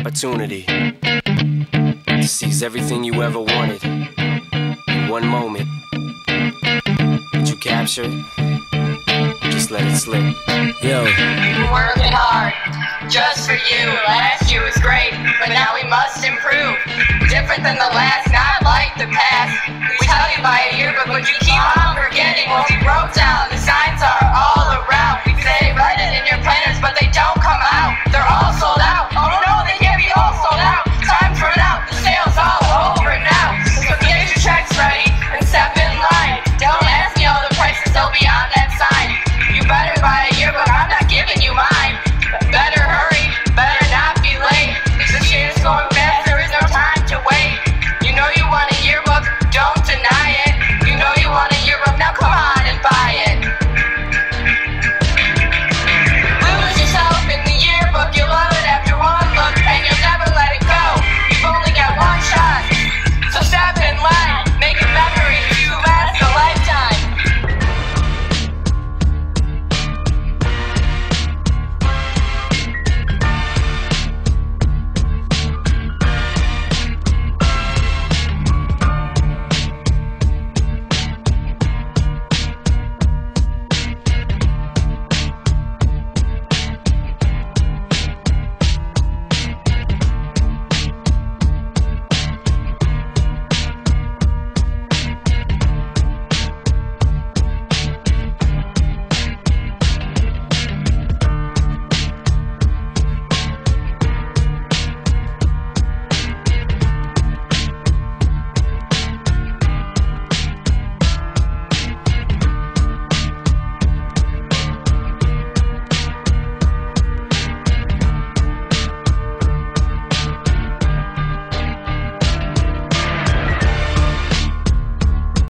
opportunity to seize everything you ever wanted in one moment. Did you capture it? Just let it slip. Yo. Working hard, just for you. Last year was great, but now we must improve. Different than the last, not like the past. We tell you by a yearbook, but you keep on forgetting what we wrote down.